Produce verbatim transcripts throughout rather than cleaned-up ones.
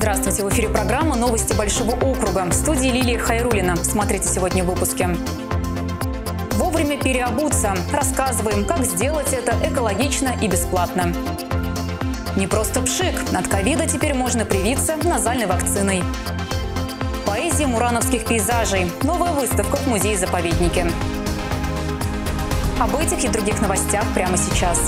Здравствуйте! В эфире программа «Новости Большого округа». В студии Лилия Хайруллина. Смотрите сегодня в выпуске. Вовремя переобуться. Рассказываем, как сделать это экологично и бесплатно. Не просто пшик. От ковида теперь можно привиться назальной вакциной. Поэзия мурановских пейзажей. Новая выставка в музее-заповеднике. Об этих и других новостях прямо сейчас.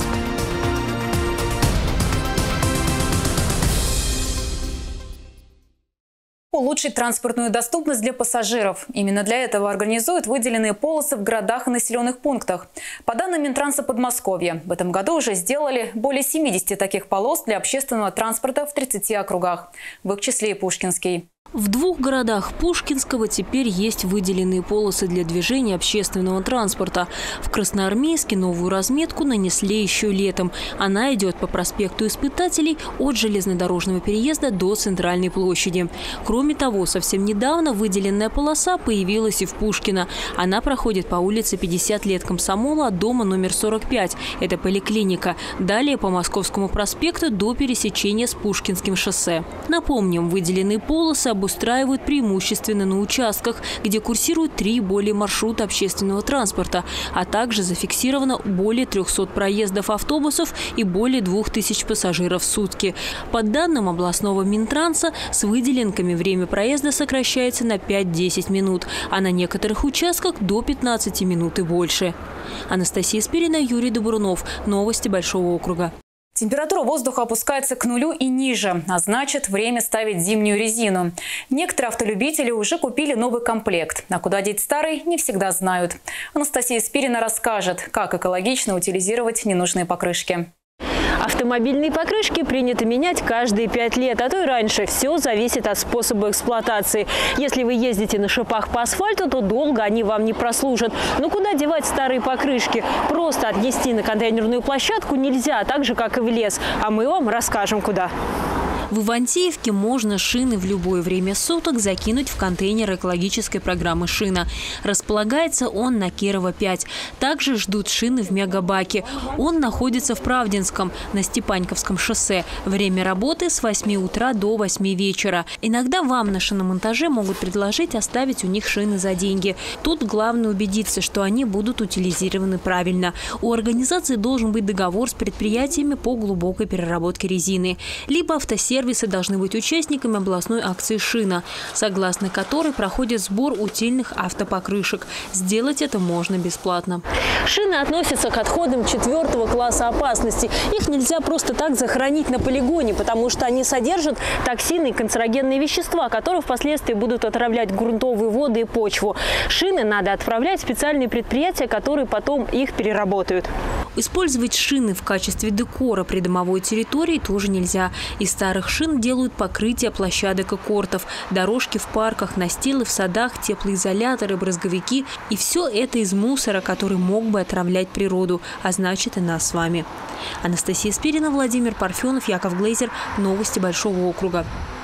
Улучшить транспортную доступность для пассажиров. Именно для этого организуют выделенные полосы в городах и населенных пунктах. По данным Минтранса Подмосковья, в этом году уже сделали более семидесяти таких полос для общественного транспорта в тридцати округах, в их числе и Пушкинский. В двух городах Пушкинского теперь есть выделенные полосы для движения общественного транспорта. В Красноармейске новую разметку нанесли еще летом. Она идет по проспекту Испытателей от железнодорожного переезда до Центральной площади. Кроме того, совсем недавно выделенная полоса появилась и в Пушкино. Она проходит по улице пятьдесят лет Комсомола от дома номер сорок пять. Это поликлиника. Далее по Московскому проспекту до пересечения с Пушкинским шоссе. Напомним, выделенные полосы обустраивают преимущественно на участках, где курсируют три и более маршрута общественного транспорта, а также зафиксировано более трёхсот проездов автобусов и более двух тысяч пассажиров в сутки. По данным областного Минтранса, с выделенками время проезда сокращается на пять-десять минут, а на некоторых участках до пятнадцати минут и больше. Анастасия Спирина, Юрий Добрунов. Новости Большого округа. Температура воздуха опускается к нулю и ниже, а значит, время ставить зимнюю резину. Некоторые автолюбители уже купили новый комплект, а куда деть старый, не всегда знают. Анастасия Спирина расскажет, как экологично утилизировать ненужные покрышки. Автомобильные покрышки принято менять каждые пять лет, а то и раньше. Все зависит от способа эксплуатации. Если вы ездите на шипах по асфальту, то долго они вам не прослужат. Но куда девать старые покрышки? Просто отнести на контейнерную площадку нельзя, так же, как и в лес. А мы вам расскажем, куда. В Ивантеевке можно шины в любое время суток закинуть в контейнер экологической программы «Шина». Располагается он на Кирова пять. Также ждут шины в Мегабаке. Он находится в Правдинском, на Степаньковском шоссе. Время работы с восьми утра до восьми вечера. Иногда вам на шиномонтаже могут предложить оставить у них шины за деньги. Тут главное убедиться, что они будут утилизированы правильно. У организации должен быть договор с предприятиями по глубокой переработке резины. Либо автосервис Сервисы должны быть участниками областной акции «Шина», согласно которой проходит сбор утильных автопокрышек. Сделать это можно бесплатно. Шины относятся к отходам четвертого класса опасности. Их нельзя просто так захоронить на полигоне, потому что они содержат токсины и канцерогенные вещества, которые впоследствии будут отравлять грунтовые воды и почву. Шины надо отправлять в специальные предприятия, которые потом их переработают. Использовать шины в качестве декора придомовой территории тоже нельзя. Из старых шин делают покрытие площадок и кортов, дорожки в парках, настилы в садах, теплоизоляторы, брызговики. И все это из мусора, который мог бы отравлять природу, а значит и нас с вами. Анастасия Спирина, Владимир Парфенов, Яков Глейзер. Новости Большого округа.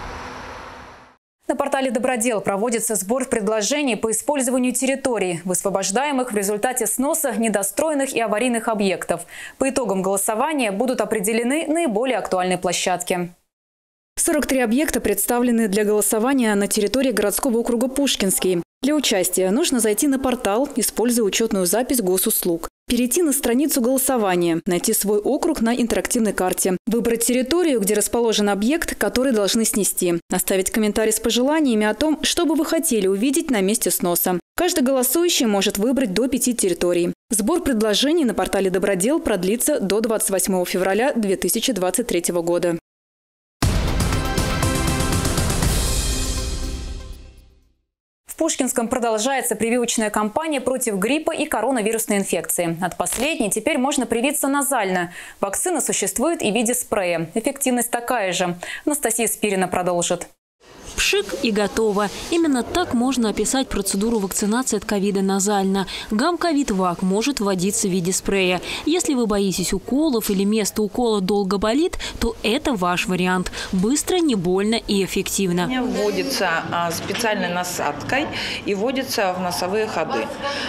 На портале «Добродел» проводится сбор предложений по использованию территорий, высвобождаемых в результате сноса недостроенных и аварийных объектов. По итогам голосования будут определены наиболее актуальные площадки. сорок три объекта представлены для голосования на территории городского округа Пушкинский. Для участия нужно зайти на портал, используя учетную запись госуслуг. Перейти на страницу голосования, найти свой округ на интерактивной карте, выбрать территорию, где расположен объект, который должны снести, оставить комментарий с пожеланиями о том, что бы вы хотели увидеть на месте сноса. Каждый голосующий может выбрать до пяти территорий. Сбор предложений на портале «Добродел» продлится до двадцать восьмого февраля две тысячи двадцать третьего года. В Пушкинском продолжается прививочная кампания против гриппа и коронавирусной инфекции. От последней теперь можно привиться назально. Вакцина существует и в виде спрея. Эффективность такая же. Анастасия Спирина продолжит. Пшик и готово. Именно так можно описать процедуру вакцинации от ковида назально. Гамковид-вак может вводиться в виде спрея. Если вы боитесь уколов или место укола долго болит, то это ваш вариант. Быстро, не больно и эффективно. Вводится специальной насадкой и вводится в носовые ходы.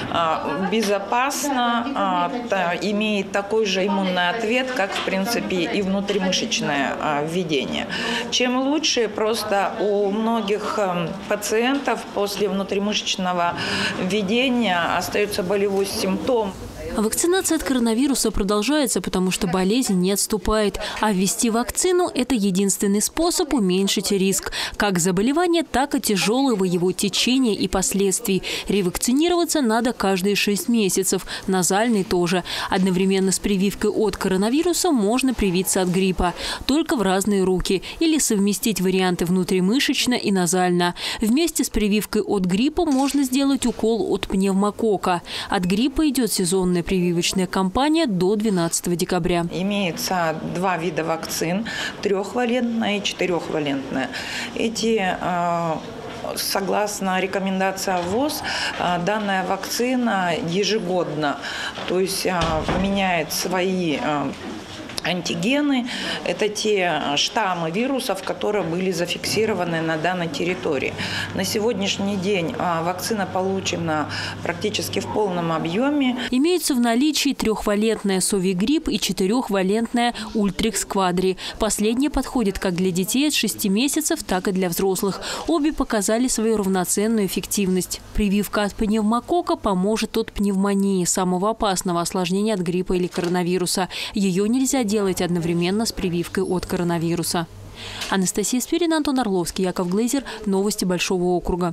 Безопасно, имеет такой же иммунный ответ, как в принципе и внутримышечное введение. Чем лучше, просто у многих пациентов после внутримышечного введения остается болевой симптом. Вакцинация от коронавируса продолжается, потому что болезнь не отступает. А ввести вакцину – это единственный способ уменьшить риск. Как заболевания, так и тяжелого его течения и последствий. Ревакцинироваться надо каждые шесть месяцев. Назальный тоже. Одновременно с прививкой от коронавируса можно привиться от гриппа. Только в разные руки. Или совместить варианты внутримышечно и назально. Вместе с прививкой от гриппа можно сделать укол от пневмокока. От гриппа идет сезонная прививочная кампания до двенадцатого декабря. Имеется два вида вакцин – трехвалентная и четырехвалентная. Эти, согласно рекомендации ВОЗ, данная вакцина ежегодно, то есть меняет свои антигены – это те штаммы вирусов, которые были зафиксированы на данной территории. На сегодняшний день вакцина получена практически в полном объеме. Имеются в наличии трехвалентная Совигрипп и четырехвалентная Ультрикс Квадри. Последняя подходит как для детей от шести месяцев, так и для взрослых. Обе показали свою равноценную эффективность. Прививка от пневмокока поможет от пневмонии, самого опасного осложнения от гриппа или коронавируса. Ее нельзя делать делать одновременно с прививкой от коронавируса. Анастасия Спирина, Антон Орловский, Яков Глейзер. Новости Большого округа.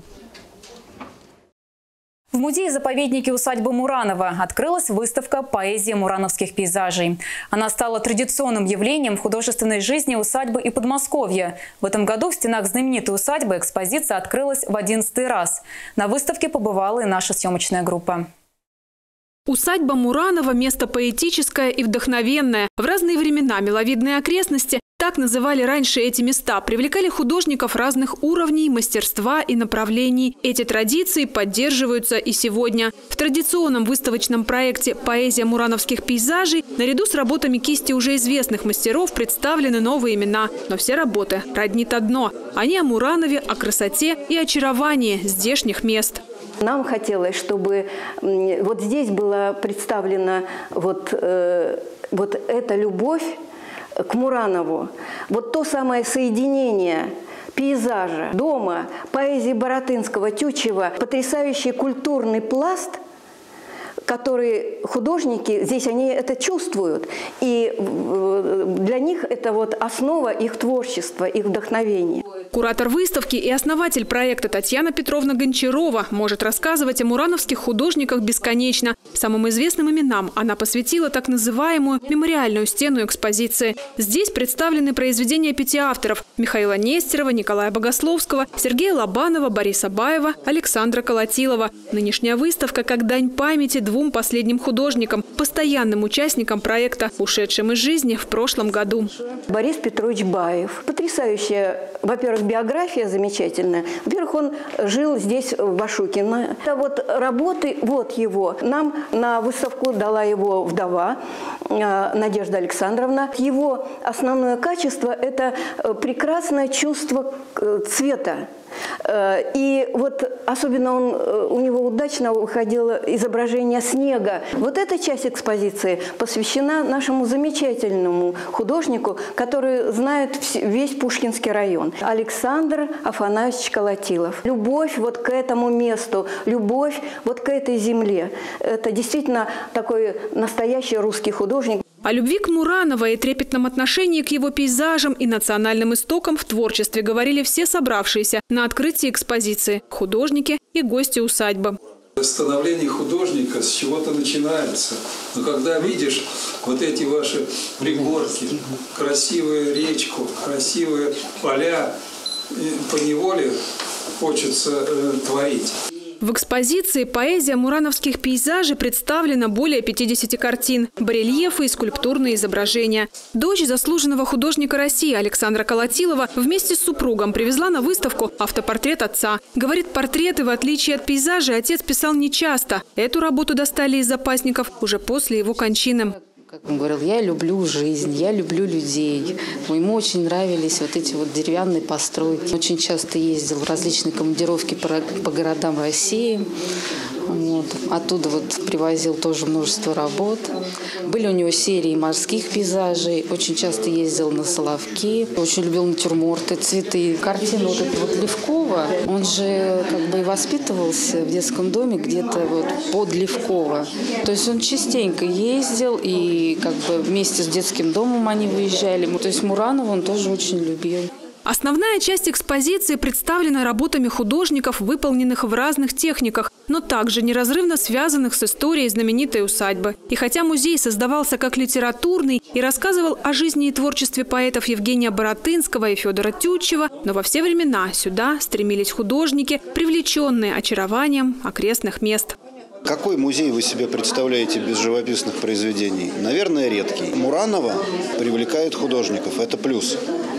В музее-заповеднике усадьбы Муранова открылась выставка «Поэзия мурановских пейзажей». Она стала традиционным явлением в художественной жизни усадьбы и Подмосковья. В этом году в стенах знаменитой усадьбы экспозиция открылась в одиннадцатый раз. На выставке побывала и наша съемочная группа. Усадьба Муранова – место поэтическое и вдохновенное. В разные времена миловидные окрестности, так называли раньше эти места, привлекали художников разных уровней, мастерства и направлений. Эти традиции поддерживаются и сегодня. В традиционном выставочном проекте «Поэзия мурановских пейзажей» наряду с работами кисти уже известных мастеров представлены новые имена. Но все работы роднит одно – они о Муранове, о красоте и очаровании здешних мест. Нам хотелось, чтобы вот здесь была представлена вот, э, вот эта любовь к Муранову, вот то самое соединение пейзажа, дома, поэзии Баратынского, Тютчева, потрясающий культурный пласт, который художники здесь они это чувствуют, и для них это вот основа их творчества, их вдохновения. Куратор выставки и основатель проекта Татьяна Петровна Гончарова может рассказывать о мурановских художниках бесконечно. Самым известным именам она посвятила так называемую мемориальную стену экспозиции. Здесь представлены произведения пяти авторов – Михаила Нестерова, Николая Богословского, Сергея Лобанова, Бориса Баева, Александра Колотилова. Нынешняя выставка как дань памяти двум последним художникам, постоянным участникам проекта, ушедшим из жизни в прошлом году. Борис Петрович Баев. Потрясающая, во-первых, биография замечательная. Во-первых, он жил здесь, в Башукино. Это вот работы, вот его. Нам на выставку дала его вдова Надежда Александровна. Его основное качество – это прекрасное чувство цвета. И вот особенно он, у него удачно выходило изображение снега. Вот эта часть экспозиции посвящена нашему замечательному художнику, который знает весь Пушкинский район. Александр Афанасьевич Колотилов. Любовь вот к этому месту, любовь вот к этой земле. Это действительно такой настоящий русский художник. О любви к Муранову и трепетном отношении к его пейзажам и национальным истокам в творчестве говорили все собравшиеся на открытии экспозиции – художники и гости усадьбы. Становление художника с чего-то начинается. Но когда видишь вот эти ваши пригорки, красивую речку, красивые поля, поневоле хочется э, творить. В экспозиции «Поэзия мурановских пейзажей» представлено более пятидесяти картин, барельефы и скульптурные изображения. Дочь заслуженного художника России Александра Колотилова вместе с супругом привезла на выставку автопортрет отца. Говорит, портреты, в отличие от пейзажей, отец писал нечасто. Эту работу достали из запасников уже после его кончины. Как он говорил, я люблю жизнь, я люблю людей. Ему очень нравились вот эти вот деревянные постройки. Очень часто ездил в различные командировки по, по городам России. Вот. Оттуда вот привозил тоже множество работ. Были у него серии морских пейзажей. Очень часто ездил на Соловки. Очень любил натюрморты, цветы. Картина вот эта вот Левкова. Он же как бы и воспитывался в детском доме где-то вот под Левково. То есть он частенько ездил, и как бы вместе с детским домом они выезжали. То есть Муранова он тоже очень любил. Основная часть экспозиции представлена работами художников, выполненных в разных техниках, но также неразрывно связанных с историей знаменитой усадьбы. И хотя музей создавался как литературный и рассказывал о жизни и творчестве поэтов Евгения Баратынского и Федора Тютчева, но во все времена сюда стремились художники, привлеченные очарованием окрестных мест. Какой музей вы себе представляете без живописных произведений? Наверное, редкий. Муранова привлекает художников, это плюс.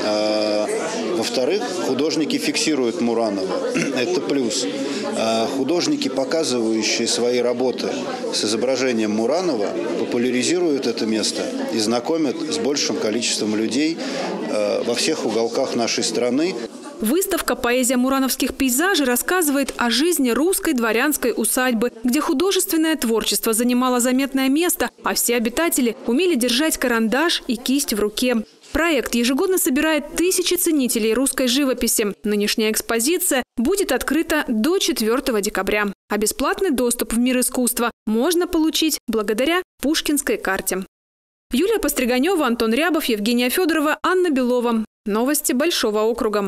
А, во-вторых, художники фиксируют Муранова, это плюс. А, художники, показывающие свои работы с изображением Муранова, популяризируют это место и знакомят с большим количеством людей а, во всех уголках нашей страны. Выставка «Поэзия мурановских пейзажей» рассказывает о жизни русской дворянской усадьбы, где художественное творчество занимало заметное место, а все обитатели умели держать карандаш и кисть в руке. Проект ежегодно собирает тысячи ценителей русской живописи. Нынешняя экспозиция будет открыта до четвёртого декабря. А бесплатный доступ в мир искусства можно получить благодаря Пушкинской карте. Юлия Постриганева, Антон Рябов, Евгения Федорова, Анна Белова. Новости Большого округа.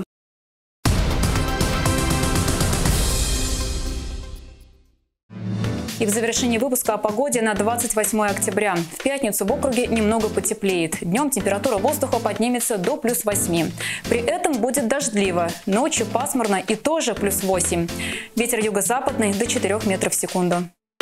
И в завершении выпуска о погоде на двадцать восьмое октября. В пятницу в округе немного потеплеет. Днем температура воздуха поднимется до плюс восьми. При этом будет дождливо. Ночью пасмурно и тоже плюс восемь. Ветер юго-западный до четырёх метров в секунду.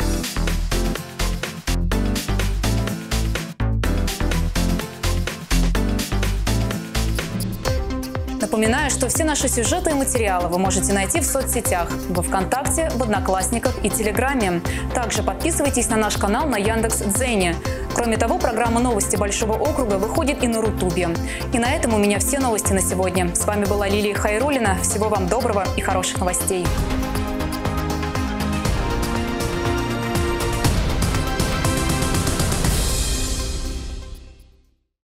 Напоминаю, что все наши сюжеты и материалы вы можете найти в соцсетях, во ВКонтакте, в Одноклассниках и Телеграме. Также подписывайтесь на наш канал на Яндекс.Дзене. Кроме того, программа «Новости Большого округа» выходит и на Рутубе. И на этом у меня все новости на сегодня. С вами была Лилия Хайруллина. Всего вам доброго и хороших новостей.